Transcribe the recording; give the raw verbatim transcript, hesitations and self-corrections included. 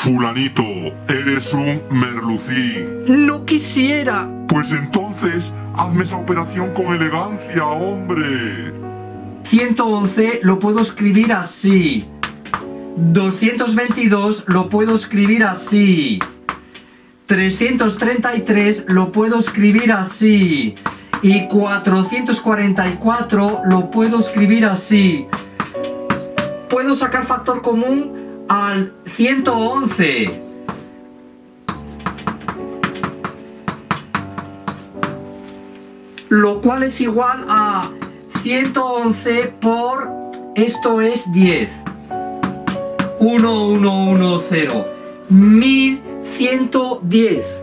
Fulanito, eres un merlucín. No quisiera. Pues entonces, hazme esa operación con elegancia, hombre. ciento once lo puedo escribir así. doscientos veintidós lo puedo escribir así. trescientos treinta y tres lo puedo escribir así. Y cuatrocientos cuarenta y cuatro lo puedo escribir así. Puedo sacar factor común al ciento once. Lo cual es igual a ciento once por... esto es diez. uno, uno, uno, cero. mil ciento diez.